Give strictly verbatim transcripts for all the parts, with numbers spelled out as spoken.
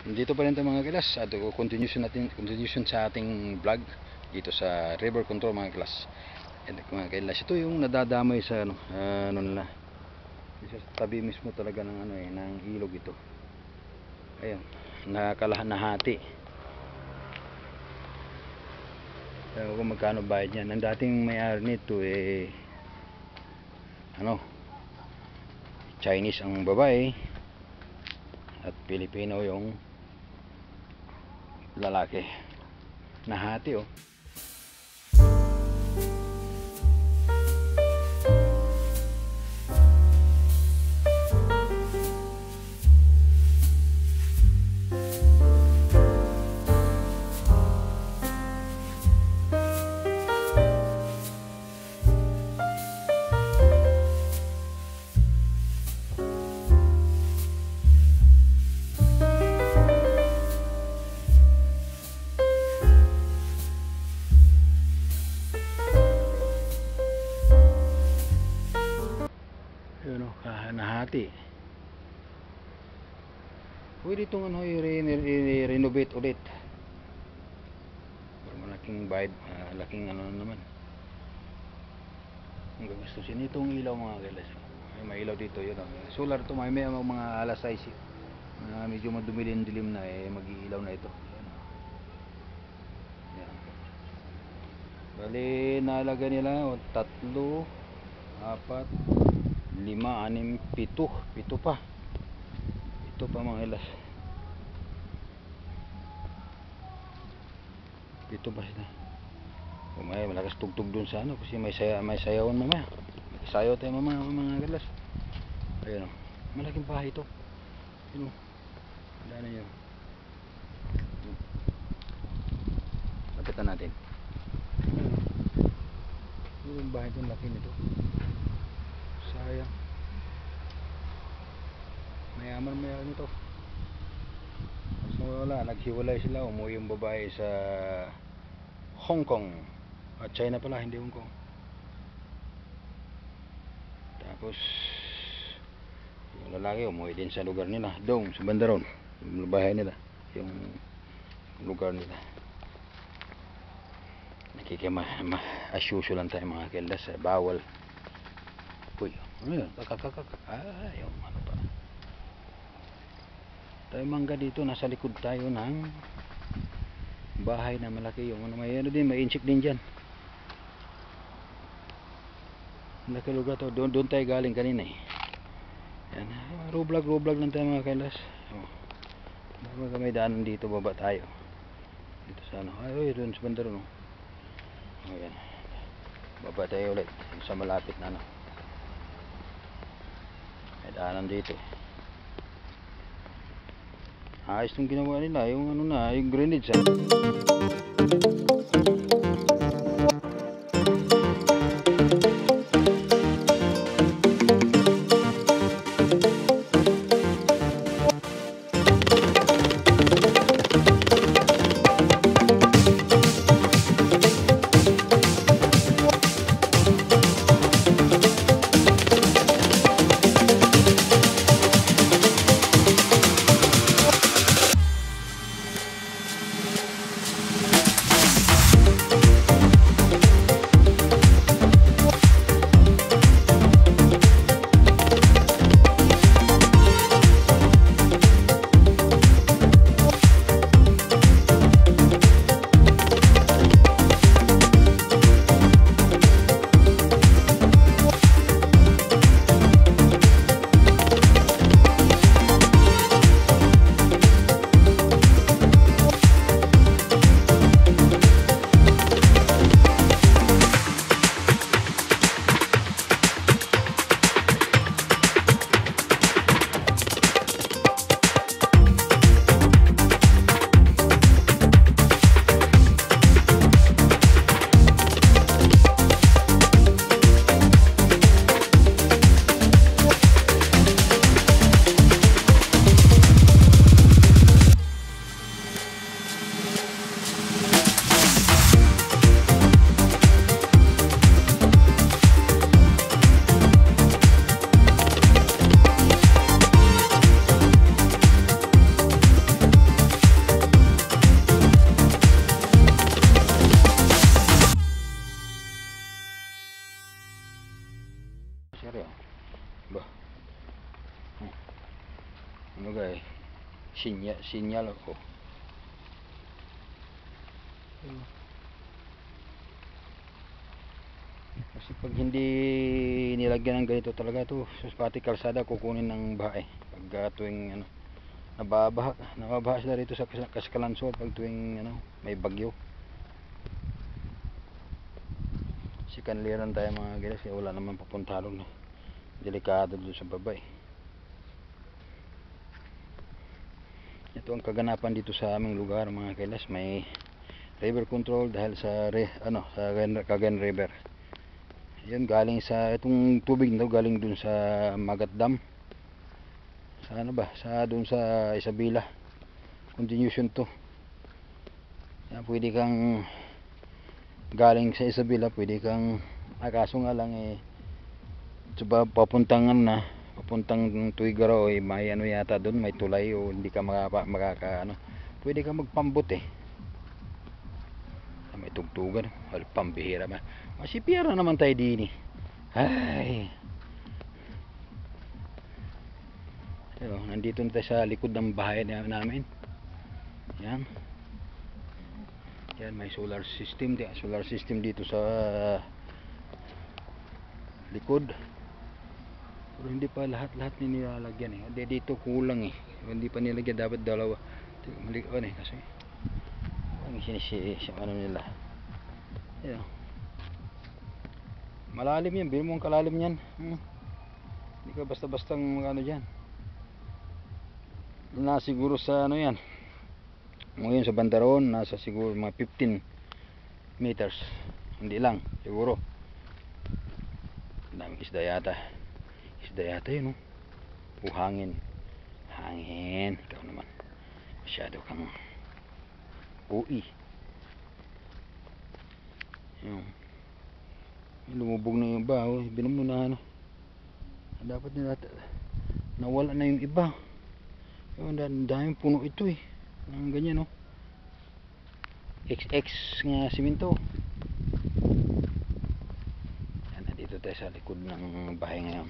Dito pa rin tayo mga kilas. At continuation natin, continuation sa ating vlog dito sa river control mga kilas. And mga kilas, ito yung nadadamay sa ano, uh, ano nila. Sa tabi mismo talaga ng ano eh, ng ilog ito. Ayun, nakakalahan nahati. Ewan ko magkano bayad niyan. Ang dating may-ari nito eh ano, Chinese ang babae at Pilipino yung lalaki. Nahati oh. Yun o, nahati. Pwede itong ano, i-renovate ulit. Pero malaking bayad, uh, laking ano naman. Ang gagustusin itong ilaw mga kilas. May ilaw dito yun. Solar to, may may mga alas sais. Uh, medyo madumilin-dilim na eh, mag-iilaw na ito. Yan. Bali, nalaga nila tatlo, apat, lima, anim, pito. Pito pa. Pito pa mga ilas. Pito pa sila. May malakas tugtog dun sa ano kasi may saya, may sayawan mamaya. Sayaw tayo mamaya mga ilas. Ayun o. Malaking bahay ito. Yun o. Wala na yun. Lapitan natin. Yung bahay ito, laki nito. Sayang. Mayaman mayaman ito. So wala, naghiwalay sila. Umuwi yung babae sa Hong Kong. At China pala, hindi Hong Kong. Tapos yung lalaki umuwi din sa lugar nila. Doon, sa Bandaron. Yung bahay nila. Yung lugar nila. Nakikima, as usual lang tayo mga kilas. Bawal. Uy, ano yun? Kakakakak. Ah, yung ano pa. Tayo mangga dito. Nasa likod tayo ng bahay na malaki. Yung ano, may ano din, may inchik din dyan. Malaki lugar to. Doon, doon tayo galing kanina eh. Yan. Roblag, roblag lang tayo mga kilas. Oh. Bago may daanan dito, baba tayo. Dito sa ano. Ay, doon sa Bandaron. Oh. Oh, yan. Baba tayo ulit. Sa malapit na ano. May daanan dito. Ayos nung ginawa nila. Yung ano na, yung grenades ah. ano guys, sinya, sinyal ako. Kasi pag hindi nilagyan ng ganito talaga to, sus pati kalsada kukunin ng baha eh. Pag uh, tuwing ano, nababaha, nababaha sila rito sa Caskalansol pag tuwing ano, may bagyo. Sikanliran tayo mga guys, kasi wala naman papuntalon na. Delikado doon sa baba eh. Ito ang kaganapan dito sa aming lugar mga kailas, may river control dahil sa re, ano sa Cagayan River. Yun galing sa itong tubig nito galing dun sa Magat Dam. Sa ano ba? Sa dun sa Isabela. Continuation to. Yan, pwede kang galing sa Isabela, pwede kang akaso nga lang eh suba papuntang na papuntang Tuigaraw eh, may ano yata doon, may tulay o hindi ka makaka, makaka ano, pwede ka magpambot eh. May tugtugan, wala pambihira ba, masipira naman tayo din eh. Ay, so, nandito na tayo sa likod ng bahay namin. Yan, yan may solar system, solar system dito sa likod. Pero hindi pa lahat-lahat nilalagyan eh. Dito kulang eh. Hindi pa nilagyan, dapat dalawa. Mali ko eh kasi ang sinisi ano nila. Ayun. Malalim yan, biro mo ang kalalim niyan. Hmm. Hindi ka basta-bastang ano diyan. Na siguro sa ano yan. Ngayon sa bandaron nasa siguro mga fifteen meters. Hindi lang, siguro. Daming isda yata. Isda yata yun, oh. O hangin. Hangin. Ikaw naman. Masyado kang ui. Yun. Lumubog na yung iba, oh. Binom mo na ano. Dapat nila nawala na yung iba. Yun, daming puno ito eh. Ang ganyan, oh. X X nga simento. Yan, nandito tayo sa likod ng bahay ngayon.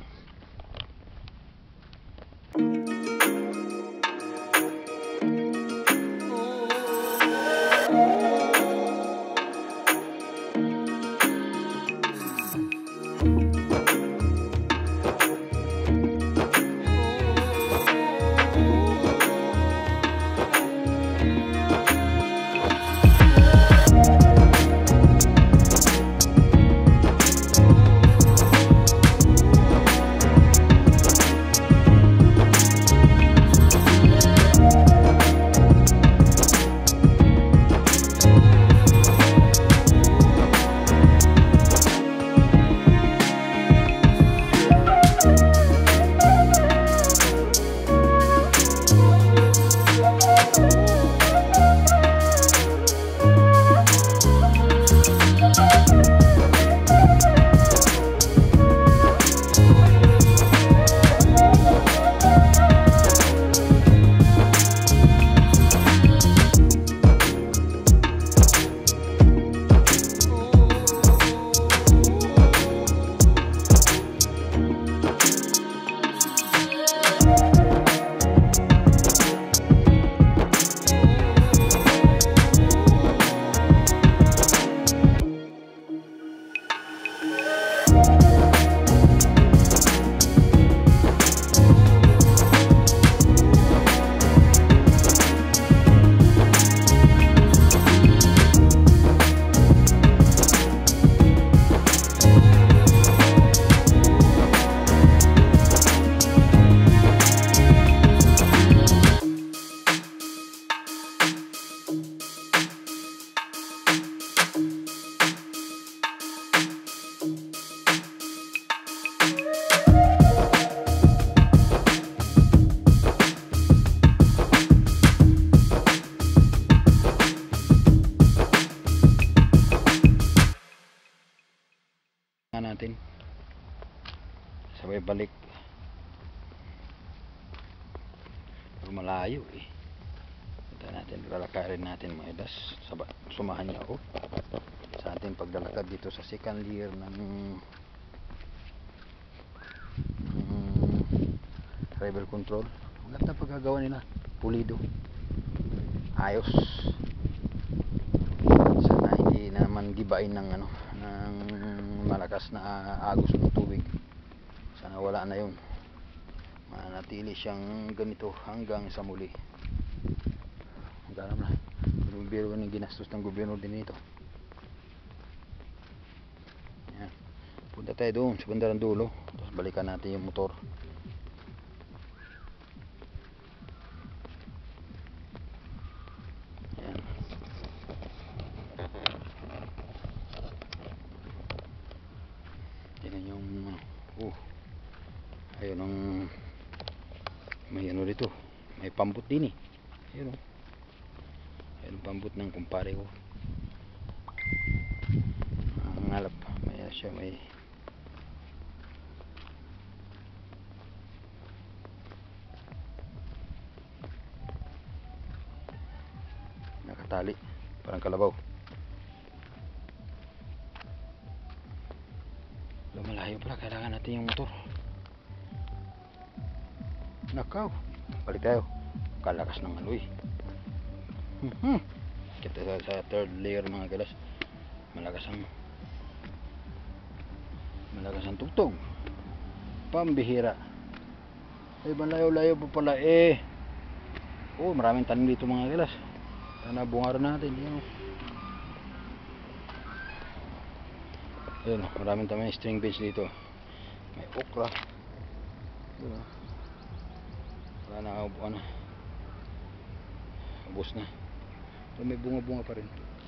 natin sabay balik pero malayo eh. Punta natin, lalakarin natin mga idas, sumahan niyo ako sa ating paglalakad dito sa second year ng, ng river control. Ang ganda pagkagawa nila, pulido, ayos. Sana hindi naman gibain ng ano, ng malakas na agos ng tubig. Sana wala na yun, manatili siyang ganito hanggang sa muli. Ang alam na, biro ng ginastos ng gobyerno din ito. Yan. Punta tayo doon sa bandarang dulo, tapos balikan natin yung motor. Yan. Yan yung ano, uh, ayun ang may ano dito, may pambot din eh. Ayun o, ayun ang pambot ng kumpare ko. Ang ngalap, may ano siya, may nakatali, parang kalabaw. Lumalayo pala, kailangan natin yung motor. Nakaw, balik tayo. Kalakas ng aloy. Hmm. Kita sa, sa third layer mga galas, malakas ang malakas ang tugtog. Pambihira. Ay, malayo-layo pa pala eh. Oh, maraming tanim dito mga galas. Sana bungaran natin. Yan. Ayun, maraming tanim string beans dito. May okra. Ayun. Wala na, ano, ubos na. So, may bunga-bunga pa rin.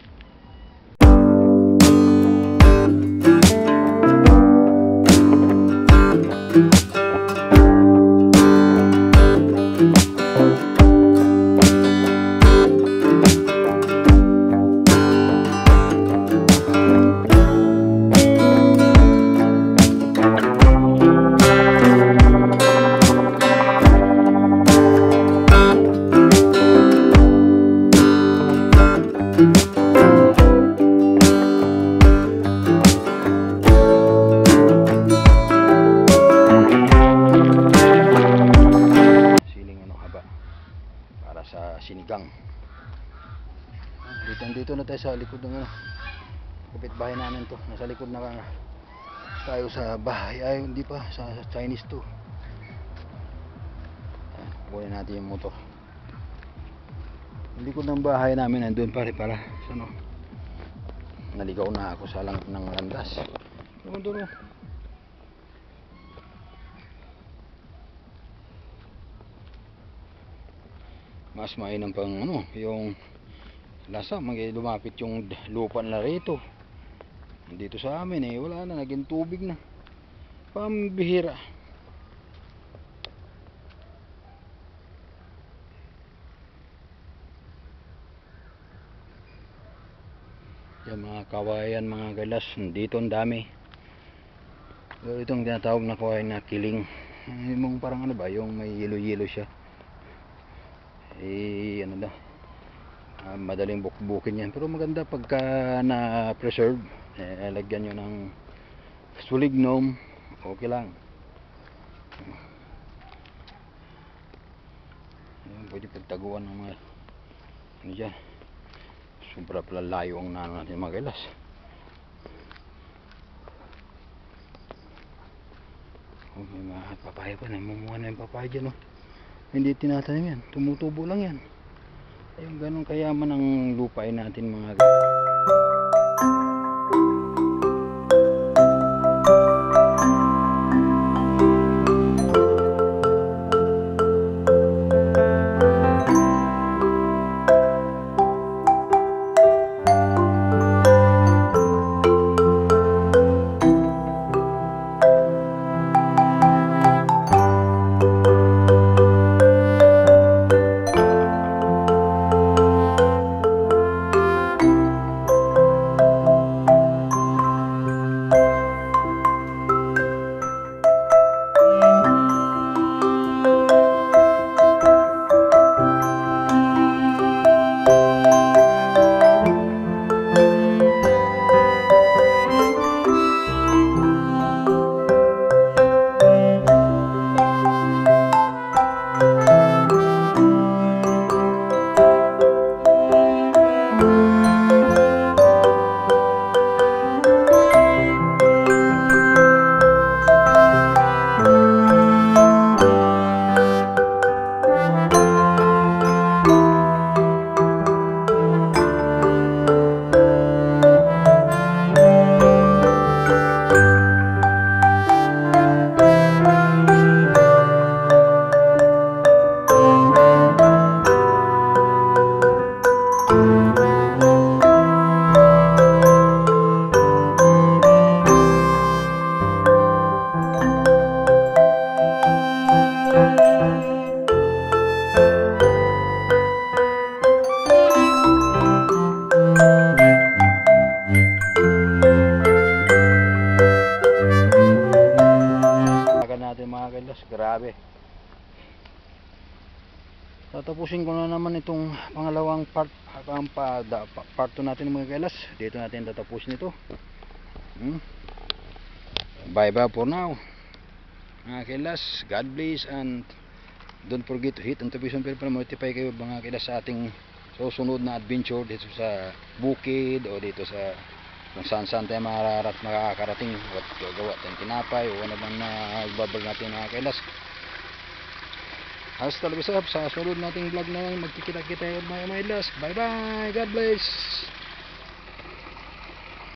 Sa sinigang. Dito dito na tayo sa likod ng ano, kapitbahay namin to. Nasa likod na tayo sa bahay. Ay, hindi pa, sa, sa Chinese to. Kunin natin yung motor. Yung likod ng bahay namin nandun pa rin pala. Ano? Naligaw na ako sa lang ng landas. Yung doon. Mas mainam pang ano, yung lasa, mag lumapit yung lupa na rito. Dito sa amin eh, wala na, naging tubig na. Pambihira. Yung mga kawayan, mga galas, dito ang dami. So, itong tinatawag na kawayan na kiling. Yung parang ano ba, yung may yelo-yelo siya. Eh ano daw, uh, madaling bukbukin yan, pero maganda pagka na preserve, eh, lagyan nyo ng sulignum, okay lang. Ayan, pwede pagtaguan ng mga ano dyan. Sobra pala layo ang nano natin mga kailas. Oh, may mga papaya pa, namumuha na yung papaya dyan oh. Hindi tinatanim yan, tumutubo lang yan. Ayun, ganun kayaman ang lupain natin mga natin mga kailas. Grabe. Tatapusin ko na naman itong pangalawang part ang pa, da, pa, part two natin mga kailas. Dito natin tatapusin ito. Hmm. Bye bye for now. Mga kailas, God bless, and don't forget to hit notification bell para ma-notify kayo mga kailas sa ating susunod na adventure dito sa bukid o dito sa kung saan saan tayo mararat makakarating at gagawa tayong tinapay o ano bang na ibablog natin mga kailas. Hasta luego sa sunod nating vlog na magkikita-kita mga kailas. Bye bye, God bless.